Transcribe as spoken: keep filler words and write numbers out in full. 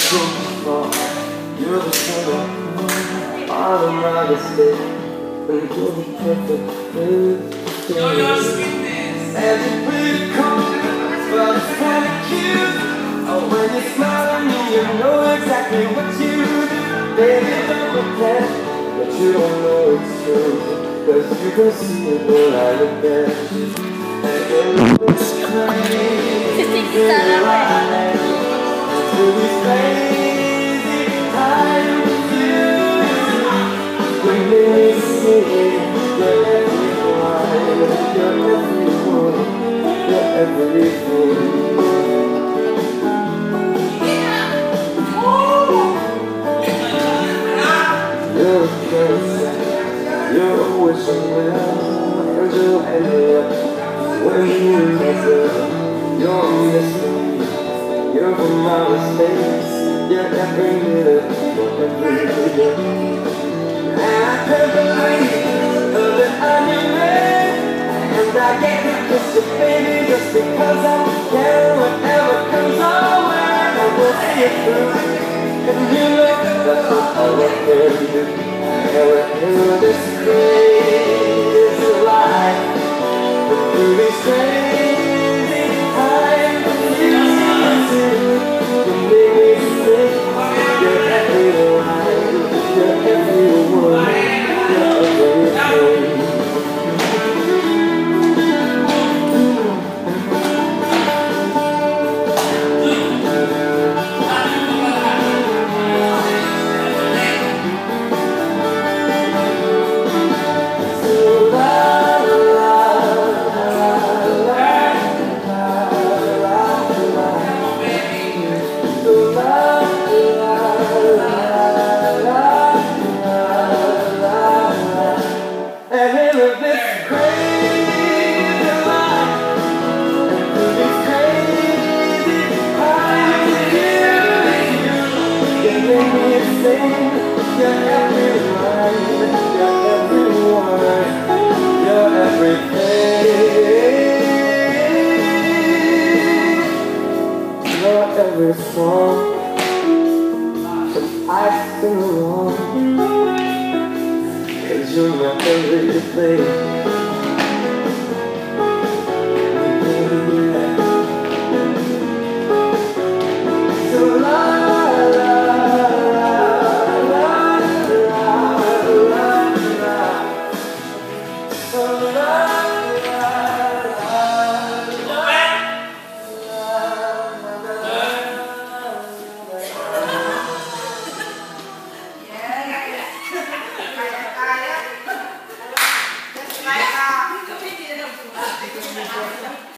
so far. You're the center all of my mistakes, and you're the perfect thing. And you're pretty cool, but it's kinda cute. Oh, when you smile at me, you know exactly what you do. Baby, don't pretend that you don't know it's true, 'cause you can see it when I look at you. And you're this crazy life, to these crazy times with you. We may see you're every line, you're every word, you're everything. You're a princess, you're a wishing well, angel and love. When you remember, you're a mystery, you're from outer space, you're every minute, you're every day. And I can't believe that I'm your man, and I get to kiss you, baby, just because I can. Whatever comes our way, I will see it through. And you know that's what all I can do. And we're through this crazy life, we're through these crazy times. You make me sick. You're every line, you're every word, you're everything. You're every line, you're every word, you're everything. You're every song that I sing along, 'cause you're my everything.